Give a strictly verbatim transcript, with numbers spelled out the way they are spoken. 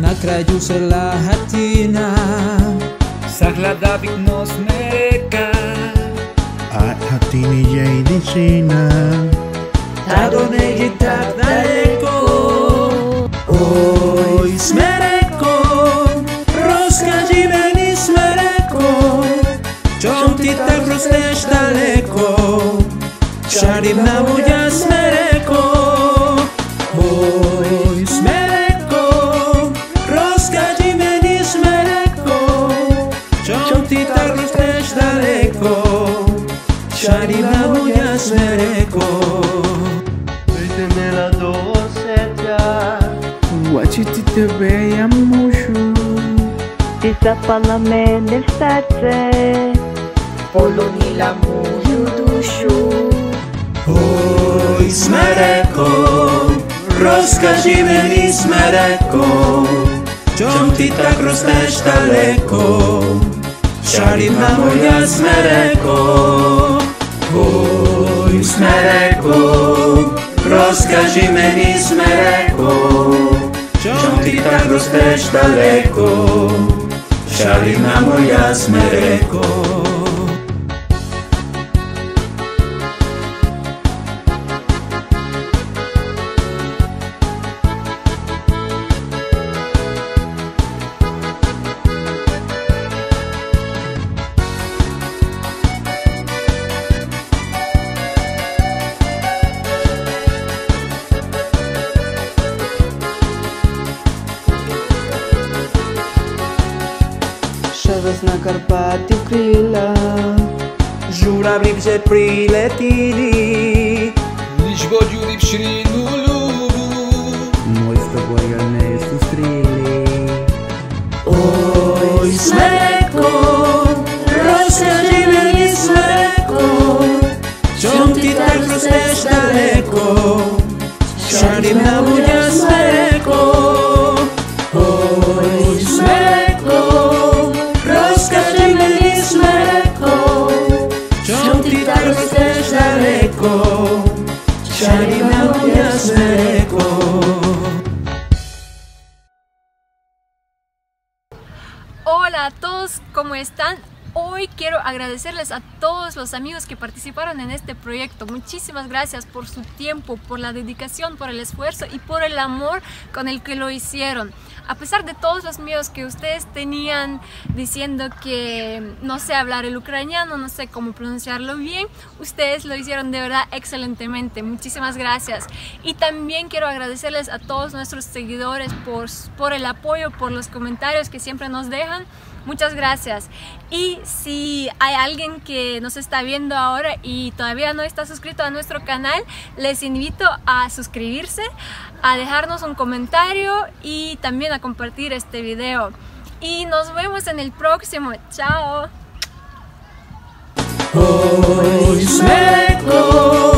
nakrayusela hatina Sahla David nos mereka At hatini jaydisina Tadonegi tak daleko Oj smereko Roska živeni smereko Čom ti tak rosteš daleko Šarim na moja smereko Oj smereko Roska živeni smereko Čom ti tak rosteš daleko Šarim na moja smereko Nella doseja Wachiti te beya mushu Tisa palamene stace Poloni la muju dushu Oj smereko Roska živeni smereko Čom ti tak rosteš daleko Šarim na moja smereko Oj smereko Roska živeni smereko Čom ti tak rosteš daleko Šalim na moja smereko Шевес на Карпати крила Žuravi že priletili Nici voglio pšrinu lubu Noi s tobой ne susrili Oj smereko Roska živeni smereko Čom ti tak rosteš daleko Šalim na moja smereko Oj smereko Roska živeni smereko Čom ti tak rosteš daleko Šalim na moja smereko Hola a todos, ¿cómo están? Hoy quiero agradecerles a todos los amigos que participaron en este proyecto. Muchísimas gracias por su tiempo, por la dedicación, por el esfuerzo y por el amor con el que lo hicieron. A pesar de todos los miedos que ustedes tenían diciendo que no sé hablar el ucraniano, no sé cómo pronunciarlo bien, ustedes lo hicieron de verdad excelentemente. Muchísimas gracias. Y también quiero agradecerles a todos nuestros seguidores por, por el apoyo, por los comentarios que siempre nos dejan. Muchas gracias. Y si hay alguien que nos está viendo ahora y todavía no está suscrito a nuestro canal, les invito a suscribirse, a dejarnos un comentario y también a compartir este video. Y nos vemos en el próximo. Chao. Oj smereko